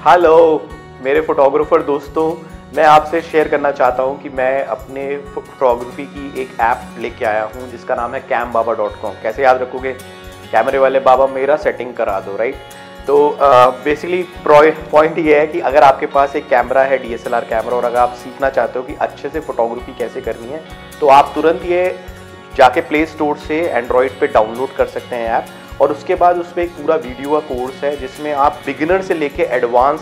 Hello मेरे photographer दोस्तों, मैं आपसे शेयर करना चाहता हूं कि मैं अपने फोटोग्राफी की एक ऐप लेके आया हूं जिसका नाम है cambaba.com। कैसे याद रखोगे? कैमरे वाले बाबा मेरा सेटिंग करा दो, राइट? तो बेसिकली पॉइंट ये है कि अगर आपके पास एक कैमरा है, DSLR कैमरा, और अगर आप सीखना चाहते हो कि अच्छे से फोटोग्राफी कैसे करनी है, तो आप तुरंत ये जाके प्ले स्टोर से एंड्रॉयड पे डाउनलोड कर सकते हैं ऐप। और उसके बाद उसमें एक पूरा वीडियो का कोर्स है जिसमें आप बिगिनर से लेके एडवांस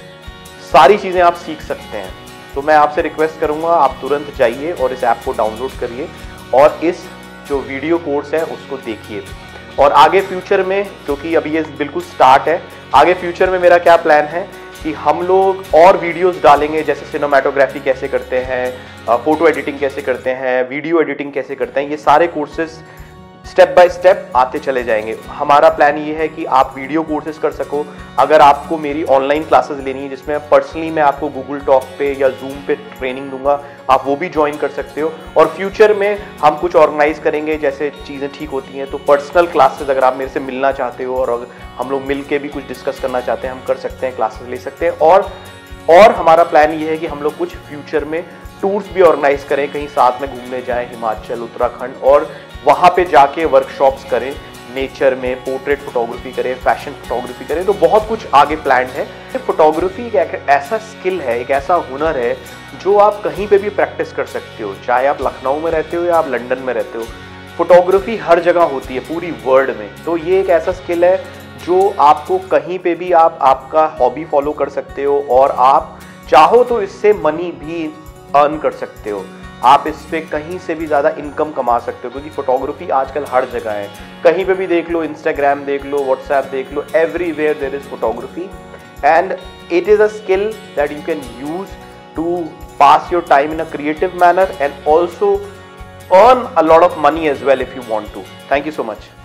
सारी चीज़ें आप सीख सकते हैं। तो मैं आपसे रिक्वेस्ट करूंगा, आप तुरंत जाइए और इस ऐप को डाउनलोड करिए और इस जो वीडियो कोर्स है उसको देखिए। और आगे फ्यूचर में, क्योंकि अभी ये बिल्कुल स्टार्ट है, आगे फ्यूचर में मेरा क्या प्लान है कि हम लोग और वीडियोस डालेंगे, जैसे सिनेमाटोग्राफी कैसे करते हैं, फोटो एडिटिंग कैसे करते हैं, वीडियो एडिटिंग कैसे करते हैं, ये सारे कोर्सेज स्टेप बाय स्टेप आते चले जाएंगे। हमारा प्लान ये है कि आप वीडियो कोर्सेज कर सको। अगर आपको मेरी ऑनलाइन क्लासेस लेनी है जिसमें पर्सनली मैं आपको गूगल टॉक पे या जूम पे ट्रेनिंग दूंगा, आप वो भी ज्वाइन कर सकते हो। और फ्यूचर में हम कुछ ऑर्गेनाइज करेंगे, जैसे चीज़ें ठीक होती हैं तो पर्सनल क्लासेस, अगर आप मेरे से मिलना चाहते हो और अगर हम लोग मिल के भी कुछ डिस्कस करना चाहते हैं, हम कर सकते हैं, क्लासेस ले सकते हैं। और हमारा प्लान ये है कि हम लोग कुछ फ्यूचर में टूर्स भी ऑर्गेनाइज करें, कहीं साथ में घूमने जाएं, हिमाचल, उत्तराखंड, और वहाँ पे जाके वर्कशॉप्स करें, नेचर में पोर्ट्रेट फोटोग्राफी करें, फैशन फोटोग्राफी करें। तो बहुत कुछ आगे प्लान है। फोटोग्राफी एक ऐसा स्किल है, एक ऐसा हुनर है जो आप कहीं पे भी प्रैक्टिस कर सकते हो, चाहे आप लखनऊ में रहते हो या आप लंदन में रहते हो। फोटोग्राफी हर जगह होती है पूरी वर्ल्ड में। तो ये एक ऐसा स्किल है जो आपको कहीं पे भी आप आपका हॉबी फॉलो कर सकते हो, और आप चाहो तो इससे मनी भी अर्न कर सकते हो। आप इस पे कहीं से भी ज़्यादा इनकम कमा सकते हो, क्योंकि फोटोग्राफी आजकल हर जगह है। कहीं पे भी देख लो, इंस्टाग्राम देख लो, व्हाट्सएप देख लो, everywhere there is photography, and it is a skill that you can use to pass your time in a creative manner and also earn a lot of money as well if you want to. Thank you so much.